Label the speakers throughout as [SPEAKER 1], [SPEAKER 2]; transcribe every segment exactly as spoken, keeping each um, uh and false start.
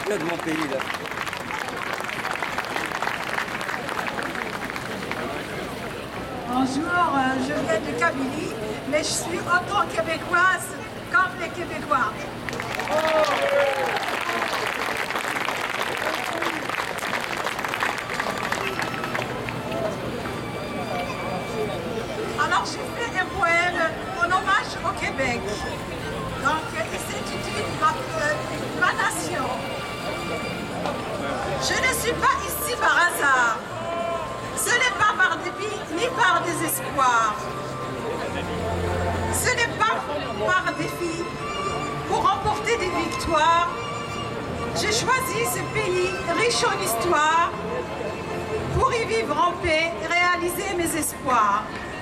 [SPEAKER 1] de mon pays, là.
[SPEAKER 2] Bonjour, euh, je viens de Kabylie, mais je suis autant québécoise comme les Québécois. Alors j'ai fait un poème en hommage au Québec. Donc il s'intitule ma, euh, ma nation. Je ne suis pas ici par hasard. Ce n'est pas par dépit ni par désespoir. Ce n'est pas par défi pour remporter des victoires. J'ai choisi ce pays riche en histoire pour y vivre en paix et réaliser mes espoirs.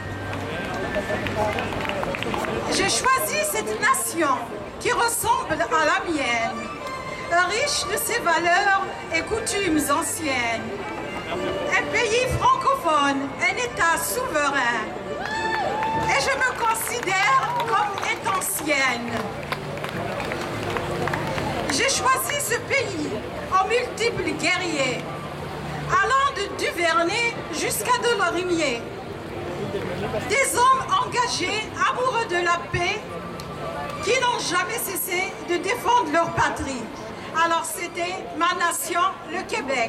[SPEAKER 2] J'ai choisi cette nation qui ressemble à la mienne, riche de ses valeurs et coutumes anciennes. Un pays francophone, un État souverain. Et je me considère comme étant ancienne. J'ai choisi ce pays en multiples guerriers, allant de Duvernay jusqu'à Delorimier. Des hommes engagés, amoureux de la paix, qui n'ont jamais cessé de défendre leur patrie. Alors c'était ma nation, le Québec.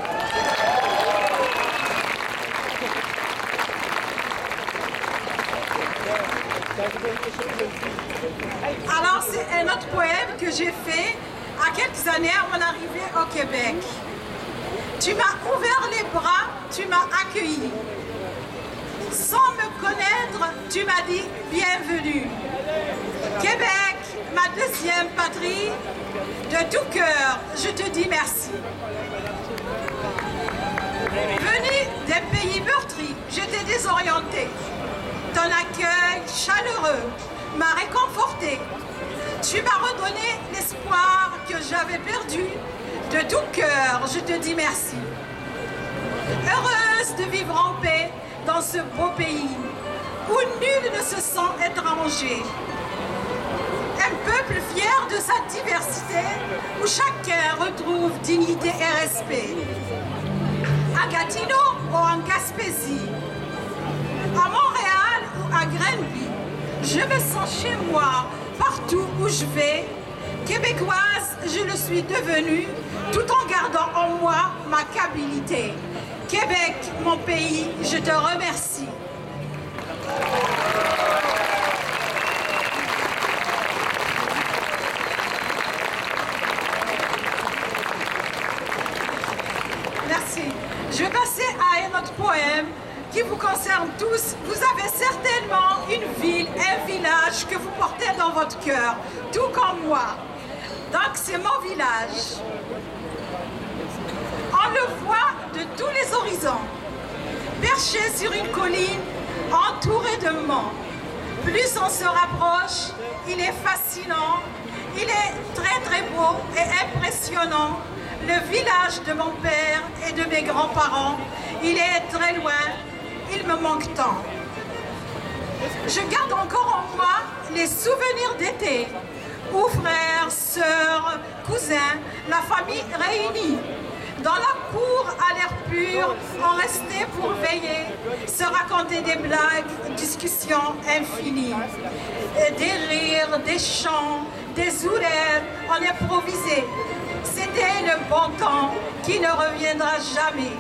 [SPEAKER 2] Alors c'est un autre poème que j'ai fait à quelques années à mon arrivée au Québec. Tu m'as ouvert les bras, tu m'as accueilli. Sans me connaître, tu m'as dit bienvenue. Québec, ma deuxième patrie, de tout cœur, je te dis merci. Venu des pays meurtris, j'étais désorientée. Ton accueil chaleureux m'a réconfortée. Tu m'as redonné l'espoir que j'avais perdu. De tout cœur, je te dis merci. Heureuse de vivre en paix dans ce beau pays où nul ne se sent étranger. Un peuple fier de sa diversité où chacun retrouve dignité et respect. À Gatineau ou en Gaspésie, à Montréal ou à Grenby, je me sens chez moi partout où je vais. Québécoise, je le suis devenue tout en gardant en moi ma kabylie. Québec, mon pays, je te remercie. Merci. Je vais passer à un autre poème qui vous concerne tous. Vous avez certainement une ville, un village que vous portez dans votre cœur, tout comme moi. Donc c'est mon village. On le voit de tous les horizons, perché sur une colline, entouré de monts. Plus on se rapproche, il est fascinant, il est très très beau et impressionnant. Le village de mon père et de mes grands-parents, il est très loin, il me manque tant. Je garde encore en moi les souvenirs d'été, où frères, sœurs, cousins, la famille réunie. Dans la cour à l'air pur, on restait pour veiller, se raconter des blagues, discussions infinies. Et des rires, des chants, des ourelles, on improvisait. C'était le bon temps qui ne reviendra jamais.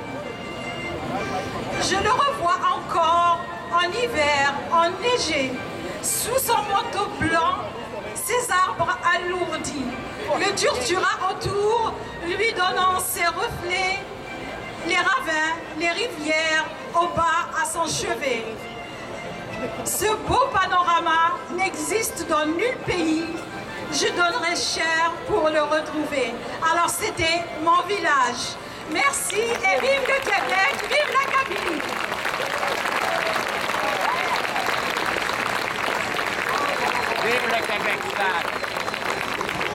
[SPEAKER 2] Je le revois encore en hiver, enneigé, sous son manteau blanc, ses arbres alourdis. Le Turturat autour, lui donnant ses reflets, les ravins, les rivières au bas à son chevet. Ce beau panorama n'existe dans nul pays. Je donnerais cher pour le retrouver. Alors c'était mon village. Merci et vive le Québec, vive la Kabylie.
[SPEAKER 3] Vive le Québec,